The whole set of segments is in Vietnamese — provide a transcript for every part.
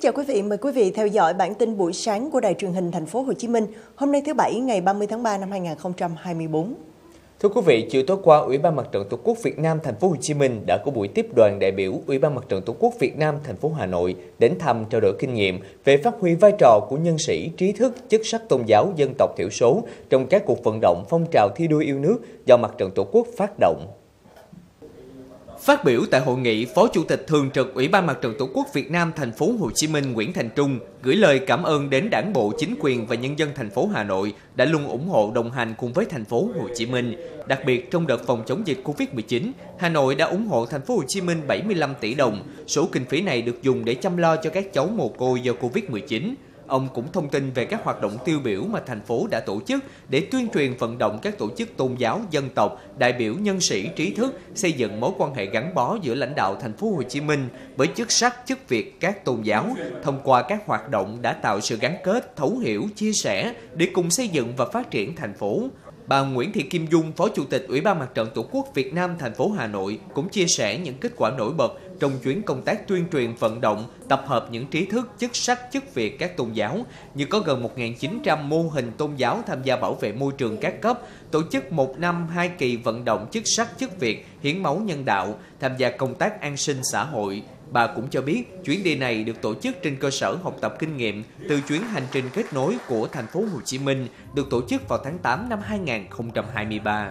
chào quý vị, mời quý vị theo dõi bản tin buổi sáng của Đài truyền hình Thành phố Hồ Chí Minh hôm nay thứ Bảy ngày 30 tháng 3 năm 2024. Thưa quý vị, chiều tối qua, Ủy ban Mặt trận Tổ quốc Việt Nam Thành phố Hồ Chí Minh đã có buổi tiếp đoàn đại biểu Ủy ban Mặt trận Tổ quốc Việt Nam Thành phố Hà Nội đến thăm trao đổi kinh nghiệm về phát huy vai trò của nhân sĩ, trí thức, chức sắc tôn giáo dân tộc thiểu số trong các cuộc vận động phong trào thi đua yêu nước do Mặt trận Tổ quốc phát động. Phát biểu tại hội nghị, Phó Chủ tịch Thường trực Ủy ban Mặt trận Tổ quốc Việt Nam Thành phố Hồ Chí Minh Nguyễn Thành Trung gửi lời cảm ơn đến Đảng bộ, chính quyền và nhân dân thành phố Hà Nội đã luôn ủng hộ đồng hành cùng với thành phố Hồ Chí Minh. Đặc biệt trong đợt phòng chống dịch Covid-19, Hà Nội đã ủng hộ thành phố Hồ Chí Minh 75 tỷ đồng. Số kinh phí này được dùng để chăm lo cho các cháu mồ côi do Covid-19. Ông cũng thông tin về các hoạt động tiêu biểu mà thành phố đã tổ chức để tuyên truyền vận động các tổ chức tôn giáo, dân tộc, đại biểu nhân sĩ, trí thức, xây dựng mối quan hệ gắn bó giữa lãnh đạo thành phố Hồ Chí Minh với chức sắc, chức việc các tôn giáo. Thông qua các hoạt động đã tạo sự gắn kết, thấu hiểu, chia sẻ để cùng xây dựng và phát triển thành phố. Bà Nguyễn Thị Kim Dung, Phó Chủ tịch Ủy ban Mặt trận Tổ quốc Việt Nam thành phố Hà Nội cũng chia sẻ những kết quả nổi bật trong chuyến công tác tuyên truyền vận động, tập hợp những trí thức, chức sắc, chức việc các tôn giáo, như có gần 1.900 mô hình tôn giáo tham gia bảo vệ môi trường các cấp, tổ chức 1 năm 2 kỳ vận động chức sắc, chức việc, hiến máu nhân đạo, tham gia công tác an sinh xã hội. Bà cũng cho biết chuyến đi này được tổ chức trên cơ sở học tập kinh nghiệm từ chuyến hành trình kết nối của thành phố Hồ Chí Minh được tổ chức vào tháng 8 năm 2023.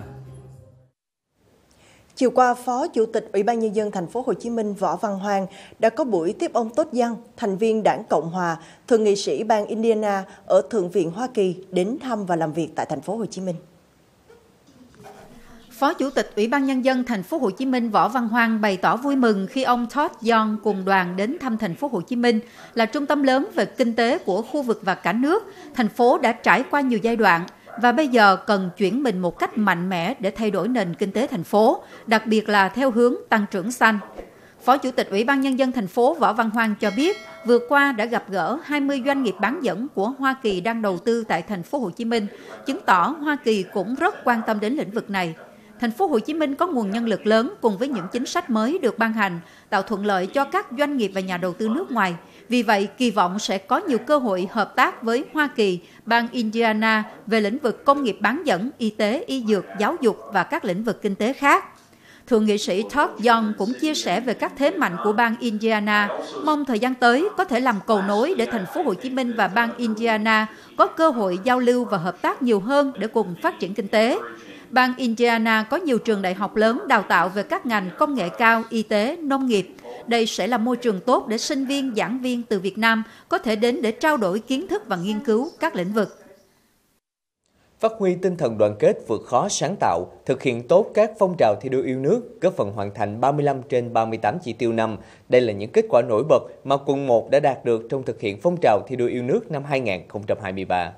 Chiều qua, Phó Chủ tịch Ủy ban Nhân dân Thành phố Hồ Chí Minh Võ Văn Hoang đã có buổi tiếp ông Todd Young, thành viên Đảng Cộng Hòa, thượng nghị sĩ bang Indiana ở Thượng viện Hoa Kỳ đến thăm và làm việc tại Thành phố Hồ Chí Minh. Phó Chủ tịch Ủy ban Nhân dân Thành phố Hồ Chí Minh Võ Văn Hoang bày tỏ vui mừng khi ông Todd Young cùng đoàn đến thăm Thành phố Hồ Chí Minh là trung tâm lớn về kinh tế của khu vực và cả nước. Thành phố đã trải qua nhiều giai đoạn và bây giờ cần chuyển mình một cách mạnh mẽ để thay đổi nền kinh tế thành phố, đặc biệt là theo hướng tăng trưởng xanh. Phó Chủ tịch Ủy ban Nhân dân thành phố Võ Văn Hoang cho biết, vừa qua đã gặp gỡ 20 doanh nghiệp bán dẫn của Hoa Kỳ đang đầu tư tại Thành phố Hồ Chí Minh, chứng tỏ Hoa Kỳ cũng rất quan tâm đến lĩnh vực này. Thành phố Hồ Chí Minh có nguồn nhân lực lớn cùng với những chính sách mới được ban hành, tạo thuận lợi cho các doanh nghiệp và nhà đầu tư nước ngoài. Vì vậy, kỳ vọng sẽ có nhiều cơ hội hợp tác với Hoa Kỳ, bang Indiana về lĩnh vực công nghiệp bán dẫn, y tế, y dược, giáo dục và các lĩnh vực kinh tế khác. Thượng nghị sĩ Todd Young cũng chia sẻ về các thế mạnh của bang Indiana, mong thời gian tới có thể làm cầu nối để Thành phố Hồ Chí Minh và bang Indiana có cơ hội giao lưu và hợp tác nhiều hơn để cùng phát triển kinh tế. Bang Indiana có nhiều trường đại học lớn đào tạo về các ngành công nghệ cao, y tế, nông nghiệp. Đây sẽ là môi trường tốt để sinh viên, giảng viên từ Việt Nam có thể đến để trao đổi kiến thức và nghiên cứu các lĩnh vực. Phát huy tinh thần đoàn kết vượt khó sáng tạo, thực hiện tốt các phong trào thi đua yêu nước, góp phần hoàn thành 35 trên 38 chỉ tiêu năm. Đây là những kết quả nổi bật mà quận 1 đã đạt được trong thực hiện phong trào thi đua yêu nước năm 2023.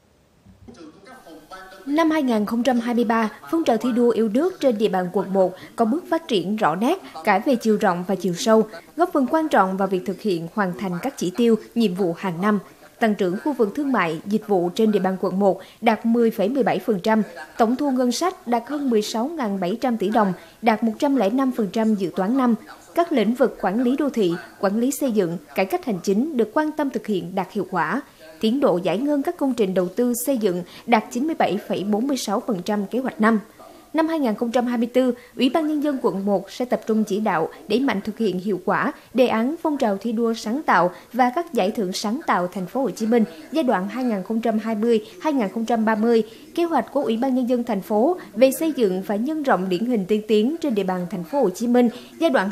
Năm 2023, phong trào thi đua yêu nước trên địa bàn quận 1 có bước phát triển rõ nét cả về chiều rộng và chiều sâu, góp phần quan trọng vào việc thực hiện hoàn thành các chỉ tiêu, nhiệm vụ hàng năm. Tăng trưởng khu vực thương mại, dịch vụ trên địa bàn quận 1 đạt 10,17%, tổng thu ngân sách đạt hơn 16.700 tỷ đồng, đạt 105% dự toán năm. Các lĩnh vực quản lý đô thị, quản lý xây dựng, cải cách hành chính được quan tâm thực hiện đạt hiệu quả. Tiến độ giải ngân các công trình đầu tư xây dựng đạt 97,46% kế hoạch năm. Năm 2024, Ủy ban Nhân dân quận 1 sẽ tập trung chỉ đạo đẩy mạnh thực hiện hiệu quả đề án phong trào thi đua sáng tạo và các giải thưởng sáng tạo Thành phố Hồ Chí Minh giai đoạn 2020-2030, kế hoạch của Ủy ban Nhân dân thành phố về xây dựng và nhân rộng điển hình tiên tiến trên địa bàn Thành phố Hồ Chí Minh giai đoạn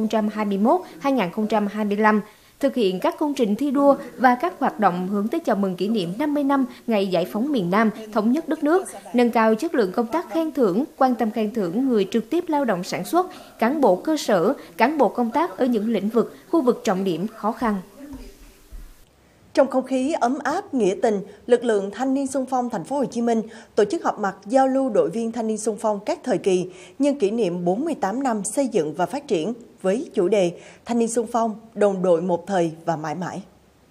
2021-2025. Thực hiện các công trình thi đua và các hoạt động hướng tới chào mừng kỷ niệm 50 năm ngày giải phóng miền Nam, thống nhất đất nước, nâng cao chất lượng công tác khen thưởng, quan tâm khen thưởng người trực tiếp lao động sản xuất, cán bộ cơ sở, cán bộ công tác ở những lĩnh vực, khu vực trọng điểm khó khăn. Trong không khí ấm áp, nghĩa tình, lực lượng Thanh niên xung phong Thành phố Hồ Chí Minh tổ chức họp mặt giao lưu đội viên thanh niên xung phong các thời kỳ nhân kỷ niệm 48 năm xây dựng và phát triển với chủ đề Thanh niên xung phong, đồng đội một thời và mãi mãi.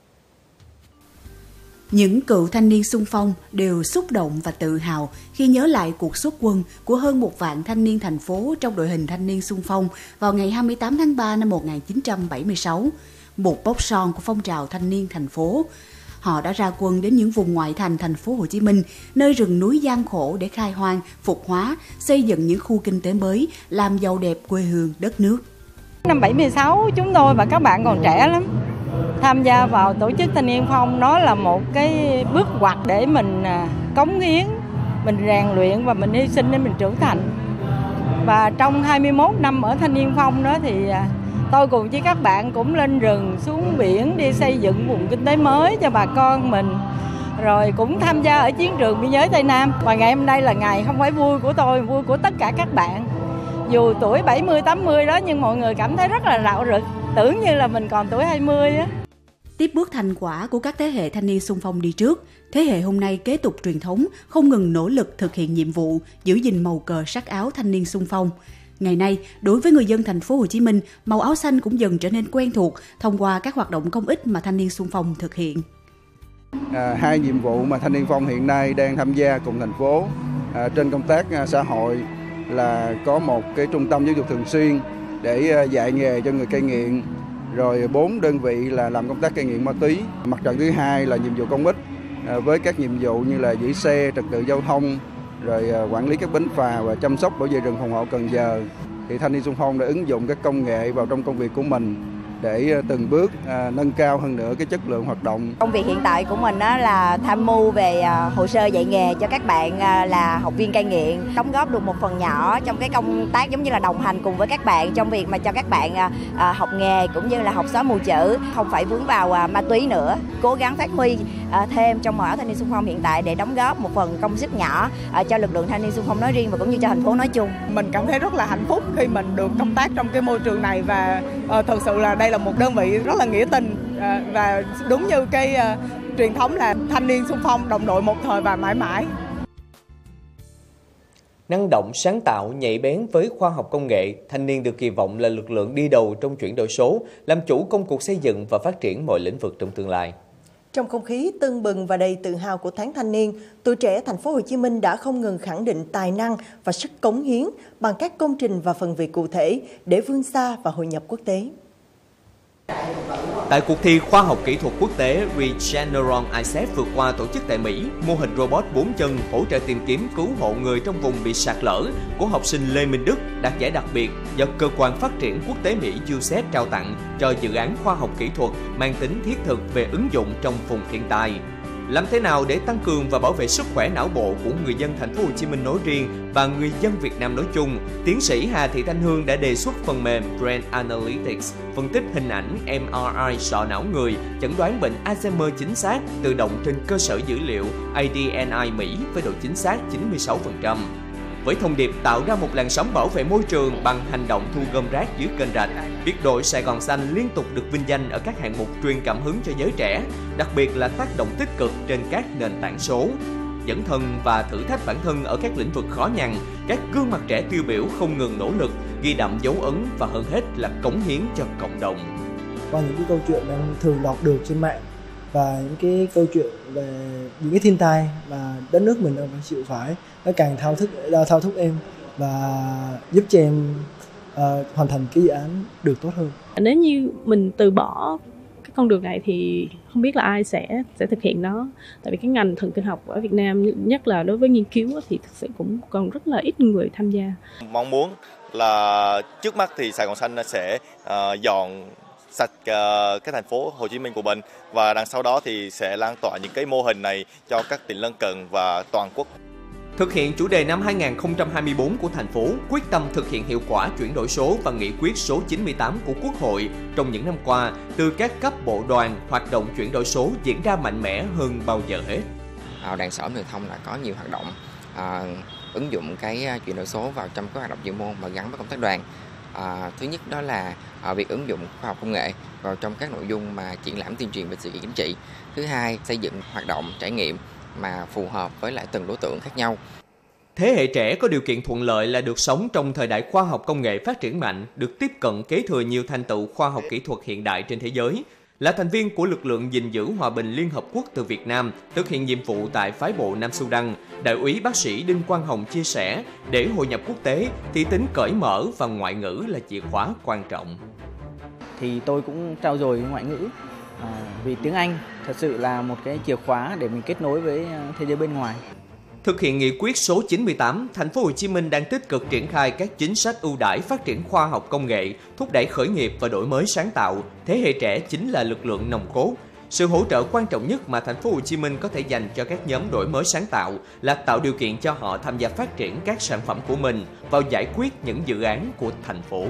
Những cựu thanh niên xung phong đều xúc động và tự hào khi nhớ lại cuộc xuất quân của hơn 1 vạn thanh niên thành phố trong đội hình thanh niên xung phong vào ngày 28 tháng 3 năm 1976. một mốc son của phong trào thanh niên thành phố. Họ đã ra quân đến những vùng ngoại thành thành phố Hồ Chí Minh, nơi rừng núi gian khổ để khai hoang, phục hóa, xây dựng những khu kinh tế mới, làm giàu đẹp quê hương đất nước. Năm 76 chúng tôi và các bạn còn trẻ lắm. Tham gia vào tổ chức Thanh niên Phong nó là một cái bước ngoặt để mình cống hiến, mình rèn luyện và mình hy sinh để mình trưởng thành. Và trong 21 năm ở Thanh niên Phong đó thì tôi cùng với các bạn cũng lên rừng, xuống biển đi xây dựng vùng kinh tế mới cho bà con mình. Rồi cũng tham gia ở chiến trường biên giới Tây Nam. Và ngày hôm nay là ngày không phải vui của tôi, vui của tất cả các bạn. Dù tuổi 70, 80 đó nhưng mọi người cảm thấy rất là rạo rực, tưởng như là mình còn tuổi 20 á. Tiếp bước thành quả của các thế hệ thanh niên xung phong đi trước, thế hệ hôm nay kế tục truyền thống, không ngừng nỗ lực thực hiện nhiệm vụ, giữ gìn màu cờ sắc áo thanh niên xung phong. Ngày nay, đối với người dân thành phố Hồ Chí Minh, màu áo xanh cũng dần trở nên quen thuộc thông qua các hoạt động công ích mà thanh niên xung phong thực hiện. Hai nhiệm vụ mà thanh niên phong hiện nay đang tham gia cùng thành phố trên công tác xã hội là có một cái trung tâm giáo dục thường xuyên để dạy nghề cho người cai nghiện, rồi 4 đơn vị là làm công tác cai nghiện ma túy. Mặt trận thứ hai là nhiệm vụ công ích với các nhiệm vụ như là giữ xe, trật tự giao thông, rồi quản lý các bến phà và chăm sóc bảo vệ rừng phòng hộ Cần Giờ. Thì thanh niên xung phong đã ứng dụng các công nghệ vào trong công việc của mình để từng bước nâng cao hơn nữa cái chất lượng hoạt động. Công việc hiện tại của mình là tham mưu về hồ sơ dạy nghề cho các bạn là học viên cai nghiện, đóng góp được một phần nhỏ trong cái công tác giống như là đồng hành cùng với các bạn trong việc mà cho các bạn học nghề cũng như là học xóa mù chữ, không phải vướng vào ma túy nữa. Cố gắng phát huy thêm trong màu áo thanh niên xung phong hiện tại để đóng góp một phần công sức nhỏ cho lực lượng thanh niên xung phong nói riêng và cũng như cho thành phố nói chung. Mình cảm thấy rất là hạnh phúc khi mình được công tác trong cái môi trường này và thật sự là đây là một đơn vị rất là nghĩa tình và đúng như cái truyền thống là thanh niên xung phong đồng đội một thời và mãi mãi. Năng động, sáng tạo, nhạy bén với khoa học công nghệ, thanh niên được kỳ vọng là lực lượng đi đầu trong chuyển đổi số, làm chủ công cuộc xây dựng và phát triển mọi lĩnh vực trong tương lai. Trong không khí tưng bừng và đầy tự hào của tháng thanh niên, tuổi trẻ thành phố Hồ Chí Minh đã không ngừng khẳng định tài năng và sức cống hiến bằng các công trình và phần việc cụ thể để vươn xa và hội nhập quốc tế. Tại cuộc thi khoa học kỹ thuật quốc tế Regeneron ICEF vừa qua tổ chức tại Mỹ, mô hình robot 4 chân hỗ trợ tìm kiếm cứu hộ người trong vùng bị sạt lở của học sinh Lê Minh Đức đạt giải đặc biệt do Cơ quan Phát triển Quốc tế Mỹ USAID trao tặng cho dự án khoa học kỹ thuật mang tính thiết thực về ứng dụng trong vùng thiên tai. Làm thế nào để tăng cường và bảo vệ sức khỏe não bộ của người dân thành phố Hồ Chí Minh nói riêng và người dân Việt Nam nói chung, tiến sĩ Hà Thị Thanh Hương đã đề xuất phần mềm Brain Analytics phân tích hình ảnh MRI sọ não người, chẩn đoán bệnh Alzheimer chính xác, tự động trên cơ sở dữ liệu ADNI Mỹ với độ chính xác 96%. Với thông điệp tạo ra một làn sóng bảo vệ môi trường bằng hành động thu gom rác dưới kênh rạch, biệt đội Sài Gòn Xanh liên tục được vinh danh ở các hạng mục truyền cảm hứng cho giới trẻ, đặc biệt là tác động tích cực trên các nền tảng số. Dấn thân và thử thách bản thân ở các lĩnh vực khó nhằn, các gương mặt trẻ tiêu biểu không ngừng nỗ lực, ghi đậm dấu ấn và hơn hết là cống hiến cho cộng đồng. Qua những cái câu chuyện em thường đọc được trên mạng và những cái câu chuyện về những cái thiên tai mà đất nước mình đang phải chịu phải, nó càng thao thúc em và giúp cho em hoàn thành cái dự án được tốt hơn. Nếu như mình từ bỏ cái con đường này thì không biết là ai sẽ thực hiện nó. Tại vì cái ngành thần kinh học ở Việt Nam, nhất là đối với nghiên cứu thì thực sự cũng còn rất là ít người tham gia. Mong muốn là trước mắt thì Sài Gòn Xanh sẽ dọn sạch cái thành phố Hồ Chí Minh của mình và đằng sau đó thì sẽ lan tỏa những cái mô hình này cho các tỉnh lân cận và toàn quốc. Thực hiện chủ đề năm 2024 của thành phố, quyết tâm thực hiện hiệu quả chuyển đổi số và nghị quyết số 98 của Quốc hội trong những năm qua, từ các cấp bộ đoàn, hoạt động chuyển đổi số diễn ra mạnh mẽ hơn bao giờ hết. Đoàn Sở Truyền thông đã có nhiều hoạt động ứng dụng cái chuyển đổi số vào trong các hoạt động chuyên môn mà gắn với công tác đoàn. Thứ nhất đó là việc ứng dụng khoa học công nghệ vào trong các nội dung mà triển lãm tuyên truyền về sự kiện chính trị. Thứ hai, xây dựng hoạt động trải nghiệm mà phù hợp với lại từng đối tượng khác nhau. Thế hệ trẻ có điều kiện thuận lợi là được sống trong thời đại khoa học công nghệ phát triển mạnh, được tiếp cận kế thừa nhiều thành tựu khoa học kỹ thuật hiện đại trên thế giới. Là thành viên của lực lượng gìn giữ hòa bình Liên Hợp Quốc từ Việt Nam, thực hiện nhiệm vụ tại phái bộ Nam Sudan, Đại úy bác sĩ Đinh Quang Hồng chia sẻ, để hội nhập quốc tế thì tính cởi mở và ngoại ngữ là chìa khóa quan trọng. thì tôi cũng trau dồi ngoại ngữ. Vì tiếng Anh thật sự là một cái chìa khóa để mình kết nối với thế giới bên ngoài. Thực hiện nghị quyết số 98, Thành phố Hồ Chí Minh đang tích cực triển khai các chính sách ưu đãi phát triển khoa học công nghệ, thúc đẩy khởi nghiệp và đổi mới sáng tạo. Thế hệ trẻ chính là lực lượng nòng cốt. Sự hỗ trợ quan trọng nhất mà Thành phố Hồ Chí Minh có thể dành cho các nhóm đổi mới sáng tạo là tạo điều kiện cho họ tham gia phát triển các sản phẩm của mình vào giải quyết những dự án của thành phố.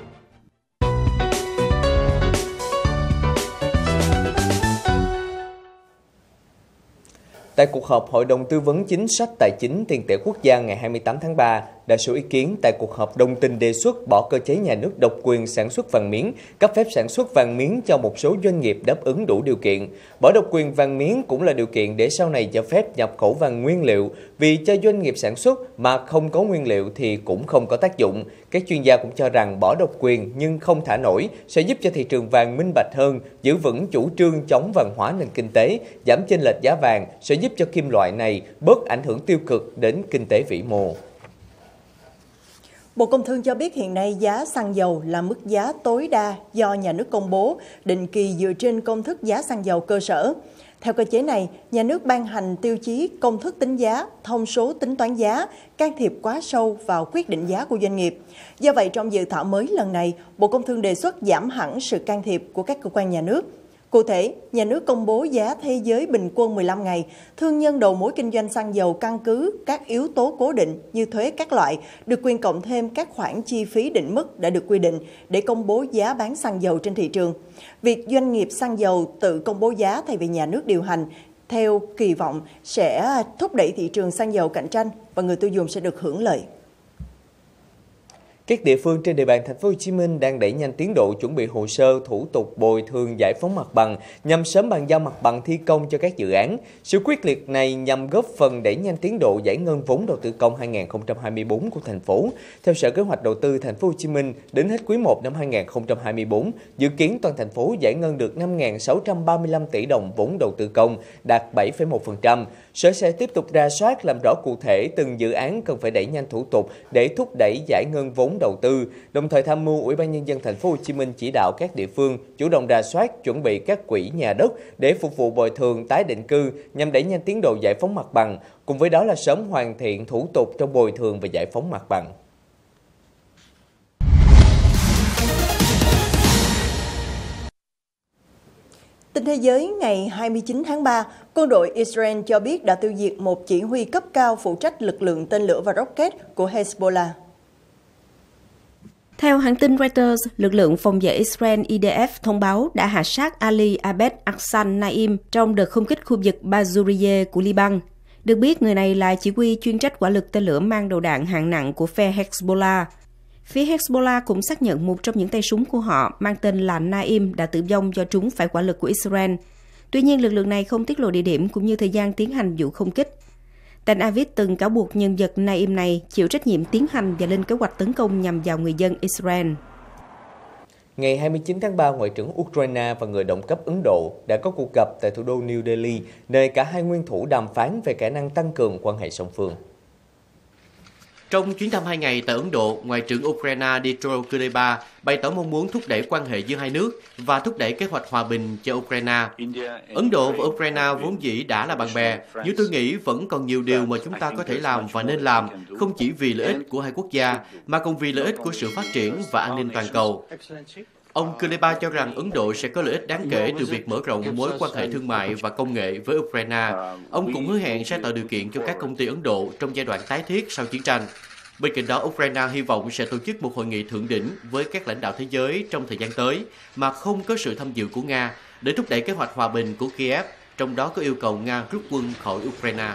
Tại cuộc họp Hội đồng Tư vấn Chính sách Tài chính Tiền tệ Quốc gia ngày 28 tháng 3, đa số ý kiến tại cuộc họp đồng tình đề xuất bỏ cơ chế nhà nước độc quyền sản xuất vàng miếng, cấp phép sản xuất vàng miếng cho một số doanh nghiệp đáp ứng đủ điều kiện. Bỏ độc quyền vàng miếng cũng là điều kiện để sau này cho phép nhập khẩu vàng nguyên liệu, vì cho doanh nghiệp sản xuất mà không có nguyên liệu thì cũng không có tác dụng. Các chuyên gia cũng cho rằng bỏ độc quyền nhưng không thả nổi sẽ giúp cho thị trường vàng minh bạch hơn, giữ vững chủ trương chống vàng hóa nền kinh tế, giảm chênh lệch giá vàng sẽ giúp cho kim loại này bớt ảnh hưởng tiêu cực đến kinh tế vĩ mô. Bộ Công Thương cho biết hiện nay giá xăng dầu là mức giá tối đa do nhà nước công bố, định kỳ dựa trên công thức giá xăng dầu cơ sở. Theo cơ chế này, nhà nước ban hành tiêu chí công thức tính giá, thông số tính toán giá, can thiệp quá sâu vào quyết định giá của doanh nghiệp. Do vậy, trong dự thảo mới lần này, Bộ Công Thương đề xuất giảm hẳn sự can thiệp của các cơ quan nhà nước. Cụ thể, nhà nước công bố giá thế giới bình quân 15 ngày, thương nhân đầu mối kinh doanh xăng dầu căn cứ các yếu tố cố định như thuế các loại, được quyền cộng thêm các khoản chi phí định mức đã được quy định để công bố giá bán xăng dầu trên thị trường. Việc doanh nghiệp xăng dầu tự công bố giá thay vì nhà nước điều hành, theo kỳ vọng sẽ thúc đẩy thị trường xăng dầu cạnh tranh và người tiêu dùng sẽ được hưởng lợi. Các địa phương trên địa bàn Thành phố Hồ Chí Minh đang đẩy nhanh tiến độ chuẩn bị hồ sơ, thủ tục bồi thường giải phóng mặt bằng nhằm sớm bàn giao mặt bằng thi công cho các dự án. Sự quyết liệt này nhằm góp phần đẩy nhanh tiến độ giải ngân vốn đầu tư công 2024 của thành phố. Theo Sở Kế hoạch Đầu tư Thành phố Hồ Chí Minh, đến hết quý 1 năm 2024, dự kiến toàn thành phố giải ngân được 5.635 tỷ đồng vốn đầu tư công, đạt 7,1%. Sở sẽ tiếp tục rà soát làm rõ cụ thể từng dự án cần phải đẩy nhanh thủ tục để thúc đẩy giải ngân vốn đầu tư, đồng thời tham mưu Ủy ban Nhân dân Thành phố Hồ Chí Minh chỉ đạo các địa phương chủ động rà soát, chuẩn bị các quỹ nhà đất để phục vụ bồi thường tái định cư nhằm đẩy nhanh tiến độ giải phóng mặt bằng, cùng với đó là sớm hoàn thiện thủ tục trong bồi thường và giải phóng mặt bằng. Tin thế giới ngày 29 tháng 3, quân đội Israel cho biết đã tiêu diệt một chỉ huy cấp cao phụ trách lực lượng tên lửa và rocket của Hezbollah. Theo hãng tin Reuters, lực lượng phòng vệ Israel IDF thông báo đã hạ sát Ali Abed Hassan Naim trong đợt không kích khu vực Bazuriye của Liban. Được biết, người này là chỉ huy chuyên trách hỏa lực tên lửa mang đầu đạn hạng nặng của phe Hezbollah. Phía Hezbollah cũng xác nhận một trong những tay súng của họ mang tên là Naim đã tử vong do trúng phải hỏa lực của Israel. Tuy nhiên, lực lượng này không tiết lộ địa điểm cũng như thời gian tiến hành vụ không kích. Tel Aviv từng cáo buộc nhân vật Naim này chịu trách nhiệm tiến hành và lên kế hoạch tấn công nhằm vào người dân Israel. Ngày 29 tháng 3, Ngoại trưởng Ukraine và người đồng cấp Ấn Độ đã có cuộc gặp tại thủ đô New Delhi, nơi cả hai nguyên thủ đàm phán về khả năng tăng cường quan hệ song phương. Trong chuyến thăm 2 ngày tại Ấn Độ, Ngoại trưởng Ukraine Dmytro Kuleba bày tỏ mong muốn thúc đẩy quan hệ giữa hai nước và thúc đẩy kế hoạch hòa bình cho Ukraine. Ấn Độ và Ukraine vốn dĩ đã là bạn bè, nhưng tôi nghĩ vẫn còn nhiều điều mà chúng ta có thể làm và nên làm, không chỉ vì lợi ích của hai quốc gia, mà còn vì lợi ích của sự phát triển và an ninh toàn cầu. Ông Kuleba cho rằng Ấn Độ sẽ có lợi ích đáng kể từ việc mở rộng mối quan hệ thương mại và công nghệ với Ukraine. Ông cũng hứa hẹn sẽ tạo điều kiện cho các công ty Ấn Độ trong giai đoạn tái thiết sau chiến tranh. Bên cạnh đó, Ukraine hy vọng sẽ tổ chức một hội nghị thượng đỉnh với các lãnh đạo thế giới trong thời gian tới mà không có sự tham dự của Nga để thúc đẩy kế hoạch hòa bình của Kiev, trong đó có yêu cầu Nga rút quân khỏi Ukraine.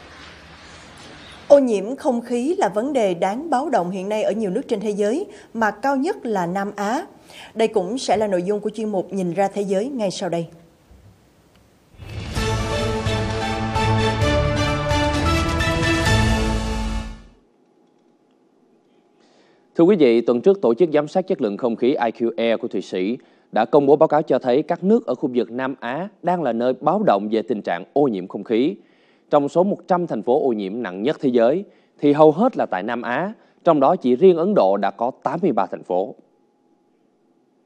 Ô nhiễm không khí là vấn đề đáng báo động hiện nay ở nhiều nước trên thế giới, mà cao nhất là Nam Á. Đây cũng sẽ là nội dung của chuyên mục Nhìn ra thế giới ngay sau đây. Thưa quý vị, tuần trước Tổ chức Giám sát Chất lượng Không khí IQ Air của Thụy Sĩ đã công bố báo cáo cho thấy các nước ở khu vực Nam Á đang là nơi báo động về tình trạng ô nhiễm không khí. Trong số 100 thành phố ô nhiễm nặng nhất thế giới, thì hầu hết là tại Nam Á, trong đó chỉ riêng Ấn Độ đã có 83 thành phố.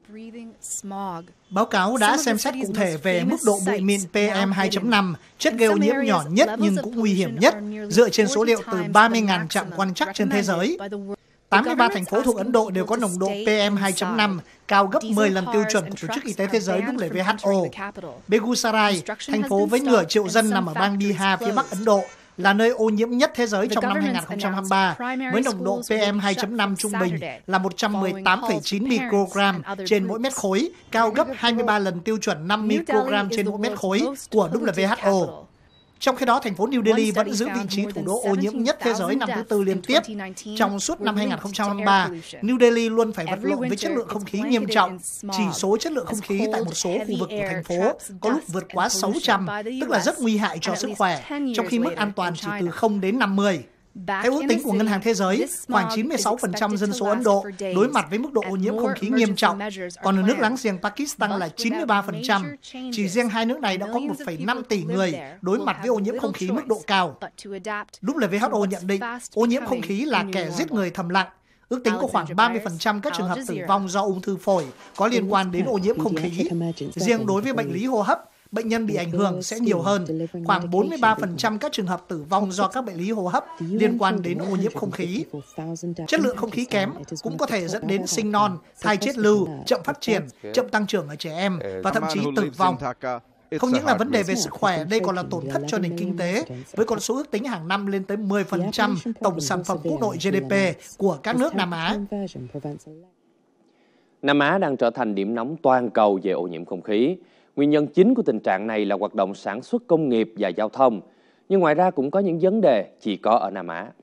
Báo cáo đã xem xét cụ thể về mức độ bụi mịn PM2.5, chất gây ô nhiễm nhỏ nhất nhưng cũng nguy hiểm nhất, dựa trên số liệu từ 30.000 trạm quan trắc trên thế giới. 83 thành phố thuộc Ấn Độ đều có nồng độ PM2.5 cao gấp 10 lần tiêu chuẩn của Tổ chức Y tế Thế giới WHO. Begusarai, thành phố với nửa triệu dân nằm ở bang Bihar phía Bắc Ấn Độ, là nơi ô nhiễm nhất thế giới trong năm 2023, với nồng độ PM2.5 trung bình là 118,9 microgram trên mỗi mét khối, cao gấp 23 lần tiêu chuẩn 5 microgram trên mỗi mét khối của WHO. Trong khi đó, thành phố New Delhi vẫn giữ vị trí thủ đô ô nhiễm nhất thế giới năm thứ tư liên tiếp. Trong suốt năm 2023, New Delhi luôn phải vật lộn với chất lượng không khí nghiêm trọng. Chỉ số chất lượng không khí tại một số khu vực của thành phố có lúc vượt quá 600, tức là rất nguy hại cho sức khỏe, trong khi mức an toàn chỉ từ 0 đến 50. Theo ước tính của Ngân hàng Thế giới, khoảng 96% dân số Ấn Độ đối mặt với mức độ ô nhiễm không khí nghiêm trọng, còn ở nước láng giềng Pakistan là 93%. Chỉ riêng hai nước này đã có 1,5 tỷ người đối mặt với ô nhiễm không khí mức độ cao. WHO nhận định ô nhiễm không khí là kẻ giết người thầm lặng. Ước tính có khoảng 30% các trường hợp tử vong do ung thư phổi có liên quan đến ô nhiễm không khí. Riêng đối với bệnh lý hô hấp, bệnh nhân bị ảnh hưởng sẽ nhiều hơn. Khoảng 43% các trường hợp tử vong do các bệnh lý hô hấp liên quan đến ô nhiễm không khí. Chất lượng không khí kém cũng có thể dẫn đến sinh non, thai chết lưu, chậm phát triển, chậm tăng trưởng ở trẻ em và thậm chí tử vong. Không những là vấn đề về sức khỏe, đây còn là tổn thất cho nền kinh tế, với con số ước tính hàng năm lên tới 10% tổng sản phẩm quốc nội GDP của các nước Nam Á. Nam Á đang trở thành điểm nóng toàn cầu về ô nhiễm không khí. Nguyên nhân chính của tình trạng này là hoạt động sản xuất công nghiệp và giao thông. Nhưng ngoài ra cũng có những vấn đề chỉ có ở Nam Á.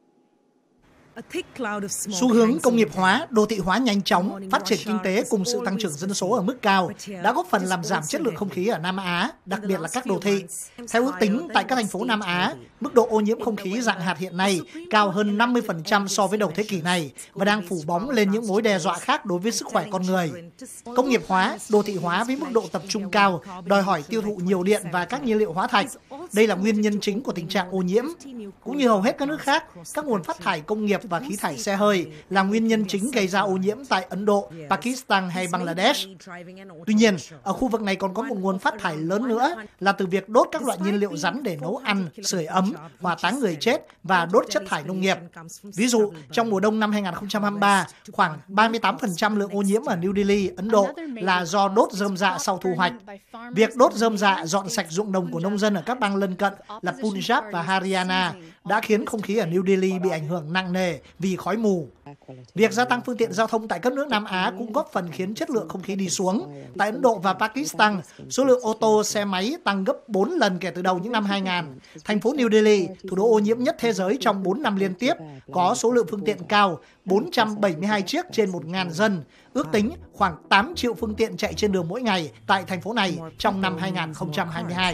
Xu hướng công nghiệp hóa, đô thị hóa nhanh chóng, phát triển kinh tế cùng sự tăng trưởng dân số ở mức cao đã góp phần làm giảm chất lượng không khí ở Nam Á, đặc biệt là các đô thị. Theo ước tính, tại các thành phố Nam Á, mức độ ô nhiễm không khí dạng hạt hiện nay cao hơn 50% so với đầu thế kỷ này và đang phủ bóng lên những mối đe dọa khác đối với sức khỏe con người. Công nghiệp hóa, đô thị hóa với mức độ tập trung cao, đòi hỏi tiêu thụ nhiều điện và các nhiên liệu hóa thạch. Đây là nguyên nhân chính của tình trạng ô nhiễm. Cũng như hầu hết các nước khác, các nguồn phát thải công nghiệp và khí thải xe hơi là nguyên nhân chính gây ra ô nhiễm tại Ấn Độ, Pakistan hay Bangladesh. Tuy nhiên, ở khu vực này còn có một nguồn phát thải lớn nữa là từ việc đốt các loại nhiên liệu rắn để nấu ăn, sưởi ấm, hỏa táng người chết và đốt chất thải nông nghiệp. Ví dụ, trong mùa đông năm 2023, khoảng 38% lượng ô nhiễm ở New Delhi, Ấn Độ là do đốt rơm rạ sau thu hoạch. Việc đốt rơm rạ dọn sạch ruộng đồng của nông dân ở các bang lân cận là Punjab và Haryana đã khiến không khí ở New Delhi bị ảnh hưởng nặng nề vì khói mù. Việc gia tăng phương tiện giao thông tại các nước Nam Á cũng góp phần khiến chất lượng không khí đi xuống. Tại Ấn Độ và Pakistan, số lượng ô tô, xe máy tăng gấp 4 lần kể từ đầu những năm 2000. Thành phố New Delhi, thủ đô ô nhiễm nhất thế giới trong 4 năm liên tiếp, có số lượng phương tiện cao 472 chiếc trên 1.000 dân. Ước tính khoảng 8 triệu phương tiện chạy trên đường mỗi ngày tại thành phố này trong năm 2022.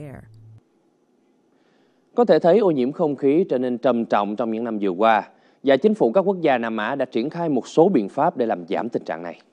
Có thể thấy ô nhiễm không khí trở nên trầm trọng trong những năm vừa qua, và chính phủ các quốc gia Nam Á đã triển khai một số biện pháp để làm giảm tình trạng này.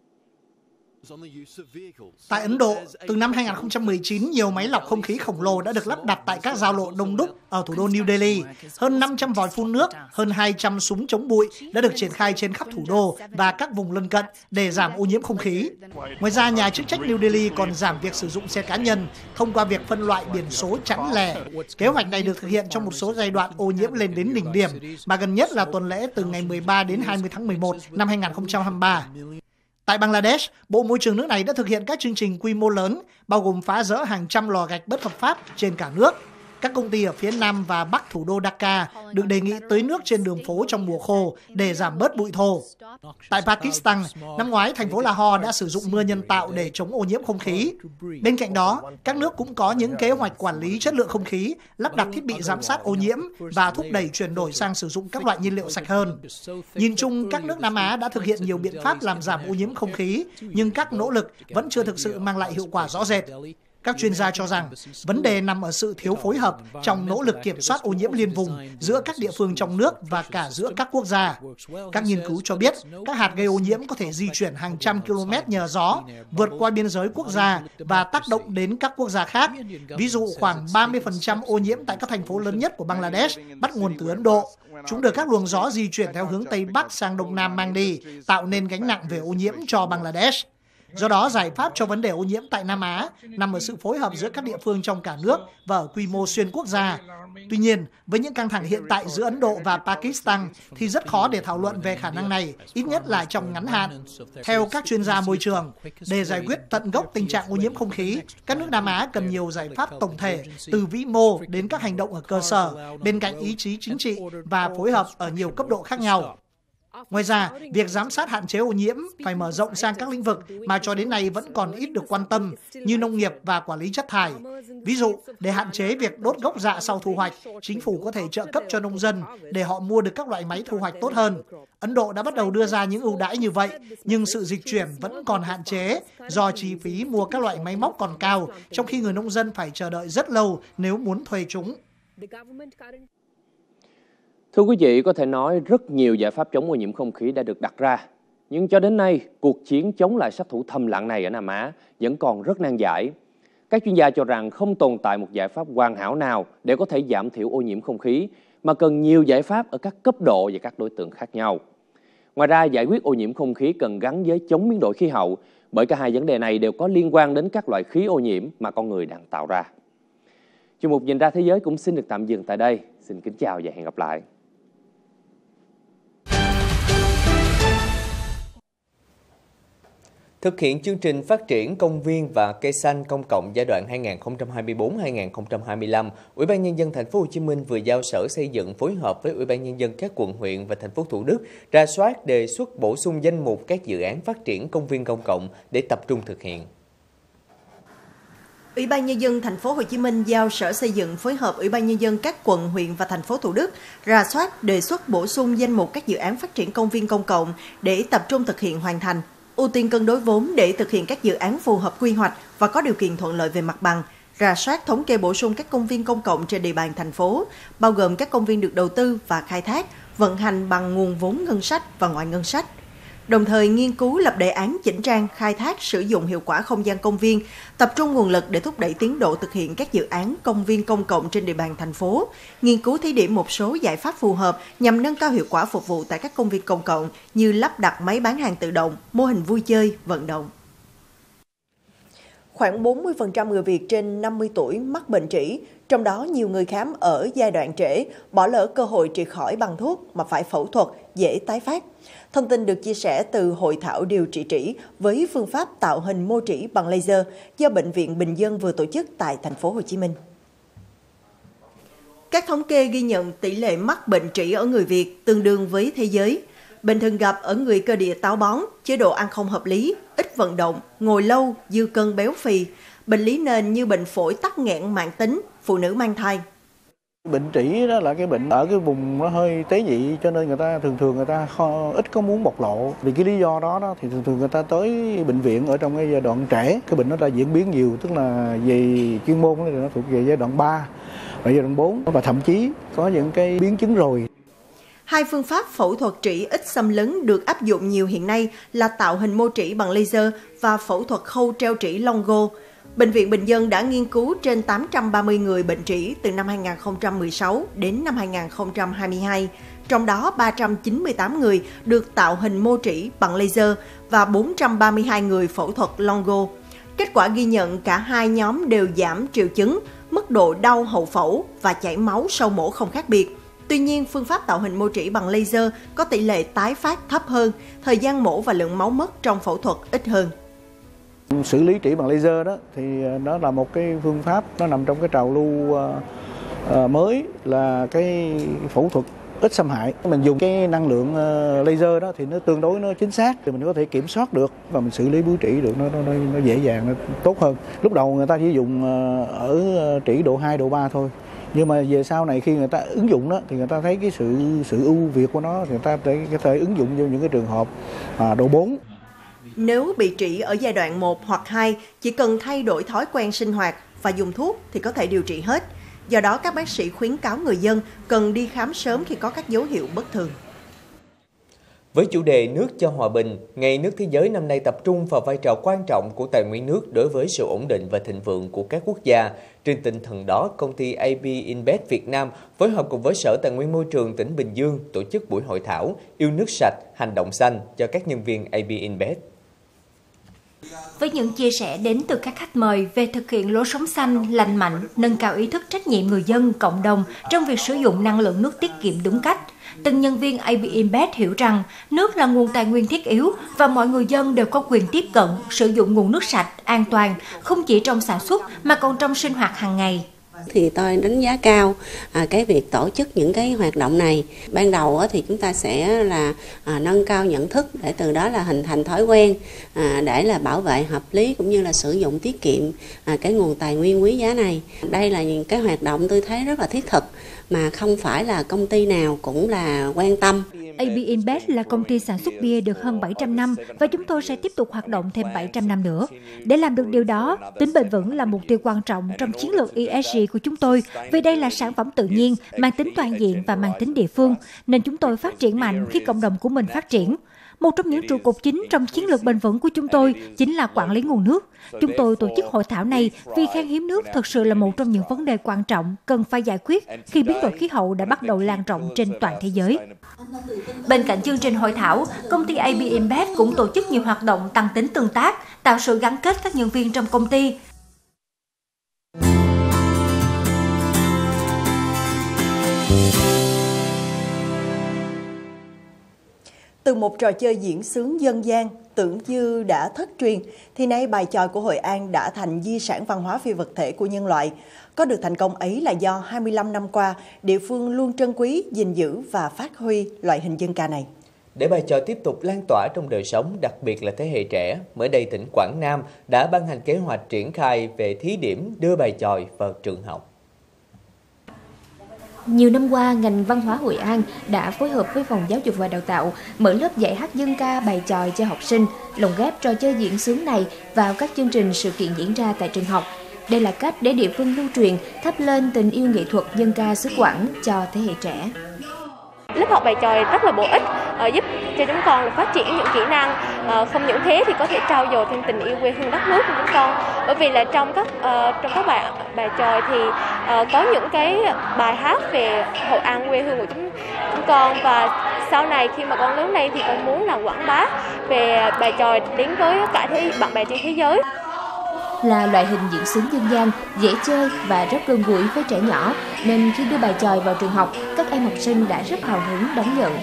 Tại Ấn Độ, từ năm 2019, nhiều máy lọc không khí khổng lồ đã được lắp đặt tại các giao lộ đông đúc ở thủ đô New Delhi. Hơn 500 vòi phun nước, hơn 200 súng chống bụi đã được triển khai trên khắp thủ đô và các vùng lân cận để giảm ô nhiễm không khí. Ngoài ra, nhà chức trách New Delhi còn giảm việc sử dụng xe cá nhân thông qua việc phân loại biển số chẵn lẻ. Kế hoạch này được thực hiện trong một số giai đoạn ô nhiễm lên đến đỉnh điểm, mà gần nhất là tuần lễ từ ngày 13 đến 20 tháng 11 năm 2023. Tại Bangladesh, Bộ Môi trường nước này đã thực hiện các chương trình quy mô lớn, bao gồm phá dỡ hàng trăm lò gạch bất hợp pháp trên cả nước. Các công ty ở phía Nam và Bắc thủ đô Dhaka được đề nghị tưới nước trên đường phố trong mùa khô để giảm bớt bụi thô. Tại Pakistan, năm ngoái, thành phố Lahore đã sử dụng mưa nhân tạo để chống ô nhiễm không khí. Bên cạnh đó, các nước cũng có những kế hoạch quản lý chất lượng không khí, lắp đặt thiết bị giám sát ô nhiễm và thúc đẩy chuyển đổi sang sử dụng các loại nhiên liệu sạch hơn. Nhìn chung, các nước Nam Á đã thực hiện nhiều biện pháp làm giảm ô nhiễm không khí, nhưng các nỗ lực vẫn chưa thực sự mang lại hiệu quả rõ rệt. Các chuyên gia cho rằng vấn đề nằm ở sự thiếu phối hợp trong nỗ lực kiểm soát ô nhiễm liên vùng giữa các địa phương trong nước và cả giữa các quốc gia. Các nghiên cứu cho biết các hạt gây ô nhiễm có thể di chuyển hàng trăm km nhờ gió, vượt qua biên giới quốc gia và tác động đến các quốc gia khác. Ví dụ khoảng 30% ô nhiễm tại các thành phố lớn nhất của Bangladesh bắt nguồn từ Ấn Độ. Chúng được các luồng gió di chuyển theo hướng Tây Bắc sang Đông Nam mang đi, tạo nên gánh nặng về ô nhiễm cho Bangladesh. Do đó, giải pháp cho vấn đề ô nhiễm tại Nam Á nằm ở sự phối hợp giữa các địa phương trong cả nước và ở quy mô xuyên quốc gia. Tuy nhiên, với những căng thẳng hiện tại giữa Ấn Độ và Pakistan thì rất khó để thảo luận về khả năng này, ít nhất là trong ngắn hạn. Theo các chuyên gia môi trường, để giải quyết tận gốc tình trạng ô nhiễm không khí, các nước Nam Á cần nhiều giải pháp tổng thể từ vĩ mô đến các hành động ở cơ sở, bên cạnh ý chí chính trị và phối hợp ở nhiều cấp độ khác nhau. Ngoài ra, việc giám sát hạn chế ô nhiễm phải mở rộng sang các lĩnh vực mà cho đến nay vẫn còn ít được quan tâm như nông nghiệp và quản lý chất thải. Ví dụ, để hạn chế việc đốt gốc rạ sau thu hoạch, chính phủ có thể trợ cấp cho nông dân để họ mua được các loại máy thu hoạch tốt hơn. Ấn Độ đã bắt đầu đưa ra những ưu đãi như vậy, nhưng sự dịch chuyển vẫn còn hạn chế do chi phí mua các loại máy móc còn cao, trong khi người nông dân phải chờ đợi rất lâu nếu muốn thuê chúng. Thưa quý vị, có thể nói rất nhiều giải pháp chống ô nhiễm không khí đã được đặt ra. Nhưng cho đến nay, cuộc chiến chống lại sát thủ thầm lặng này ở Nam Á vẫn còn rất nan giải. Các chuyên gia cho rằng không tồn tại một giải pháp hoàn hảo nào để có thể giảm thiểu ô nhiễm không khí, mà cần nhiều giải pháp ở các cấp độ và các đối tượng khác nhau. Ngoài ra, giải quyết ô nhiễm không khí cần gắn với chống biến đổi khí hậu, bởi cả hai vấn đề này đều có liên quan đến các loại khí ô nhiễm mà con người đang tạo ra. Chuyên mục Nhìn ra thế giới cũng xin được tạm dừng tại đây. Xin kính chào và hẹn gặp lại. Thực hiện chương trình phát triển công viên và cây xanh công cộng giai đoạn 2024-2025, Ủy ban Nhân dân Thành phố Hồ Chí Minh vừa giao Sở Xây dựng phối hợp với Ủy ban Nhân dân các quận huyện và thành phố Thủ Đức rà soát đề xuất bổ sung danh mục các dự án phát triển công viên công cộng để tập trung thực hiện. Ủy ban Nhân dân Thành phố Hồ Chí Minh giao Sở Xây dựng phối hợp Ủy ban Nhân dân các quận, huyện và thành phố Thủ Đức rà soát đề xuất bổ sung danh mục các dự án phát triển công viên công cộng để tập trung thực hiện hoàn thành, ưu tiên cân đối vốn để thực hiện các dự án phù hợp quy hoạch và có điều kiện thuận lợi về mặt bằng, rà soát thống kê bổ sung các công viên công cộng trên địa bàn thành phố, bao gồm các công viên được đầu tư và khai thác, vận hành bằng nguồn vốn ngân sách và ngoài ngân sách. Đồng thời nghiên cứu lập đề án chỉnh trang, khai thác, sử dụng hiệu quả không gian công viên, tập trung nguồn lực để thúc đẩy tiến độ thực hiện các dự án công viên công cộng trên địa bàn thành phố, nghiên cứu thí điểm một số giải pháp phù hợp nhằm nâng cao hiệu quả phục vụ tại các công viên công cộng như lắp đặt máy bán hàng tự động, mô hình vui chơi, vận động. Khoảng 40% người Việt trên 50 tuổi mắc bệnh trĩ, trong đó nhiều người khám ở giai đoạn trễ, bỏ lỡ cơ hội trị khỏi bằng thuốc mà phải phẫu thuật, dễ tái phát. Thông tin được chia sẻ từ Hội thảo điều trị trĩ với phương pháp tạo hình mô trĩ bằng laser do Bệnh viện Bình Dân vừa tổ chức tại thành phố Hồ Chí Minh. Các thống kê ghi nhận tỷ lệ mắc bệnh trĩ ở người Việt tương đương với thế giới. Bệnh thường gặp ở người cơ địa táo bón, chế độ ăn không hợp lý, ít vận động, ngồi lâu, dư cân béo phì, bệnh lý nền như bệnh phổi tắc nghẽn mãn tính, phụ nữ mang thai. Bệnh trĩ đó là cái bệnh ở cái vùng nó hơi tế nhị, cho nên người ta thường người ta ít có muốn bộc lộ. Vì cái lý do đó thì thường người ta tới bệnh viện ở trong cái giai đoạn trễ. Cái bệnh nó đã diễn biến nhiều, tức là về chuyên môn thì nó thuộc về giai đoạn 3 và giai đoạn 4 và thậm chí có những cái biến chứng rồi. Hai phương pháp phẫu thuật trĩ ít xâm lấn được áp dụng nhiều hiện nay là tạo hình mô trĩ bằng laser và phẫu thuật khâu treo trĩ Longo. Bệnh viện Bình Dân đã nghiên cứu trên 830 người bệnh trĩ từ năm 2016 đến năm 2022, trong đó 398 người được tạo hình mô trĩ bằng laser và 432 người phẫu thuật Longo. Kết quả ghi nhận cả hai nhóm đều giảm triệu chứng, mức độ đau hậu phẫu và chảy máu sau mổ không khác biệt. Tuy nhiên, phương pháp tạo hình mô trĩ bằng laser có tỷ lệ tái phát thấp hơn, thời gian mổ và lượng máu mất trong phẫu thuật ít hơn. Xử lý trĩ bằng laser đó thì nó là một cái phương pháp, nó nằm trong cái trào lưu mới là cái phẫu thuật ít xâm hại. Mình dùng cái năng lượng laser đó thì nó tương đối nó chính xác, thì mình có thể kiểm soát được và mình xử lý bướu trĩ được nó dễ dàng, nó tốt hơn. Lúc đầu người ta chỉ dùng ở trĩ độ 2, độ 3 thôi. Nhưng mà về sau này khi người ta ứng dụng đó thì người ta thấy cái sự ưu việt của nó, thì người ta có thể ứng dụng vào những cái trường hợp độ 4. Nếu bị trĩ ở giai đoạn 1 hoặc 2, chỉ cần thay đổi thói quen sinh hoạt và dùng thuốc thì có thể điều trị hết. Do đó, các bác sĩ khuyến cáo người dân cần đi khám sớm khi có các dấu hiệu bất thường. Với chủ đề Nước cho hòa bình, Ngày nước thế giới năm nay tập trung vào vai trò quan trọng của tài nguyên nước đối với sự ổn định và thịnh vượng của các quốc gia. Trên tinh thần đó, công ty AB InBev Việt Nam phối hợp cùng với Sở Tài nguyên Môi trường tỉnh Bình Dương tổ chức buổi hội thảo Yêu nước sạch, hành động xanh cho các nhân viên AB InBev. Với những chia sẻ đến từ các khách mời về thực hiện lối sống xanh, lành mạnh, nâng cao ý thức trách nhiệm người dân, cộng đồng trong việc sử dụng năng lượng nước tiết kiệm đúng cách, từng nhân viên AB InBev hiểu rằng nước là nguồn tài nguyên thiết yếu và mọi người dân đều có quyền tiếp cận, sử dụng nguồn nước sạch, an toàn, không chỉ trong sản xuất mà còn trong sinh hoạt hàng ngày. Thì tôi đánh giá cao cái việc tổ chức những cái hoạt động này. Ban đầu thì chúng ta sẽ là nâng cao nhận thức để từ đó là hình thành thói quen để là bảo vệ hợp lý cũng như là sử dụng tiết kiệm cái nguồn tài nguyên quý giá này. Đây là những cái hoạt động tôi thấy rất là thiết thực mà không phải là công ty nào cũng là quan tâm. AB InBev là công ty sản xuất bia được hơn 700 năm và chúng tôi sẽ tiếp tục hoạt động thêm 700 năm nữa. Để làm được điều đó, tính bền vững là mục tiêu quan trọng trong chiến lược ESG của chúng tôi vì đây là sản phẩm tự nhiên, mang tính toàn diện và mang tính địa phương, nên chúng tôi phát triển mạnh khi cộng đồng của mình phát triển. Một trong những trụ cột chính trong chiến lược bền vững của chúng tôi chính là quản lý nguồn nước. Chúng tôi tổ chức hội thảo này vì khan hiếm nước thực sự là một trong những vấn đề quan trọng cần phải giải quyết khi biến đổi khí hậu đã bắt đầu lan rộng trên toàn thế giới. Bên cạnh chương trình hội thảo, công ty AB InBev cũng tổ chức nhiều hoạt động tăng tính tương tác, tạo sự gắn kết các nhân viên trong công ty. Từ một trò chơi diễn xướng dân gian tưởng như đã thất truyền, thì nay bài chòi của Hội An đã thành di sản văn hóa phi vật thể của nhân loại. Có được thành công ấy là do 25 năm qua, địa phương luôn trân quý, gìn giữ và phát huy loại hình dân ca này. Để bài chòi tiếp tục lan tỏa trong đời sống, đặc biệt là thế hệ trẻ, mới đây tỉnh Quảng Nam đã ban hành kế hoạch triển khai về thí điểm đưa bài chòi vào trường học. Nhiều năm qua, ngành văn hóa Hội An đã phối hợp với Phòng Giáo dục và Đào tạo mở lớp dạy hát dân ca bài chòi cho học sinh, lồng ghép trò chơi diễn xướng này vào các chương trình sự kiện diễn ra tại trường học. Đây là cách để địa phương lưu truyền, thắp lên tình yêu nghệ thuật dân ca xứ Quảng cho thế hệ trẻ. Lớp học bài chòi rất là bổ ích, giúp cho chúng con phát triển những kỹ năng. Không những thế thì có thể trau dồi thêm tình yêu quê hương đất nước của chúng con. Bởi vì là trong các bài chòi thì có những cái bài hát về Hội An quê hương của chúng con, và sau này khi mà con lớn lên thì con muốn là quảng bá về bài chòi đến với cả bạn bè trên thế giới. Là loại hình diễn xướng dân gian, dễ chơi và rất gần gũi với trẻ nhỏ, nên khi đưa bài chòi vào trường học, các em học sinh đã rất hào hứng đón nhận.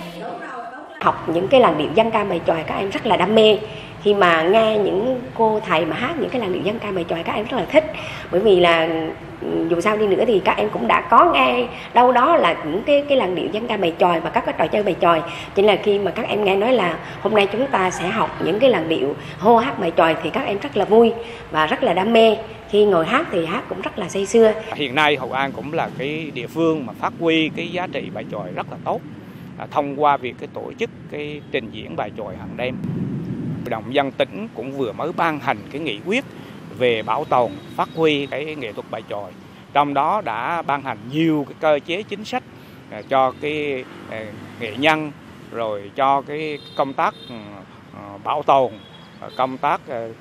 Học những cái làn điệu dân ca bài chòi các em rất là đam mê. Khi mà nghe những cô thầy mà hát những cái làn điệu dân ca bài chòi các em rất là thích. Bởi vì là dù sao đi nữa thì các em cũng đã có nghe đâu đó là những cái làn điệu dân ca bài chòi và các cái trò chơi bài chòi. Cho nên là khi mà các em nghe nói là hôm nay chúng ta sẽ học những cái làn điệu hô hát bài chòi thì các em rất là vui và rất là đam mê. Khi ngồi hát thì hát cũng rất là say sưa. Hiện nay Hội An cũng là cái địa phương mà phát huy cái giá trị bài chòi rất là tốt thông qua việc cái tổ chức cái trình diễn bài chòi hàng đêm. Hội đồng dân tỉnh cũng vừa mới ban hành cái nghị quyết về bảo tồn, phát huy cái nghệ thuật bài chòi. Trong đó đã ban hành nhiều cái cơ chế chính sách cho cái nghệ nhân, rồi cho cái công tác bảo tồn, công tác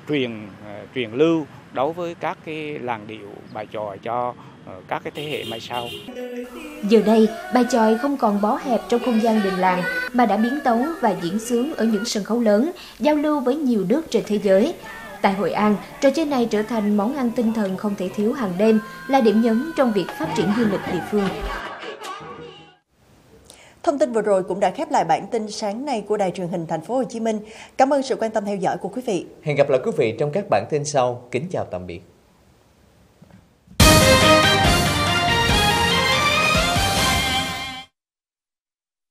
truyền lưu đối với các cái làn điệu bài chòi cho các cái thế hệ mai sau. Giờ đây, bài chòi không còn bó hẹp trong không gian đình làng mà đã biến tấu và diễn xướng ở những sân khấu lớn, giao lưu với nhiều nước trên thế giới. Tại Hội An, trò chơi này trở thành món ăn tinh thần không thể thiếu hàng đêm, là điểm nhấn trong việc phát triển du lịch địa phương. Thông tin vừa rồi cũng đã khép lại bản tin sáng nay của Đài Truyền hình Thành phố Hồ Chí Minh. Cảm ơn sự quan tâm theo dõi của quý vị. Hẹn gặp lại quý vị trong các bản tin sau. Kính chào tạm biệt.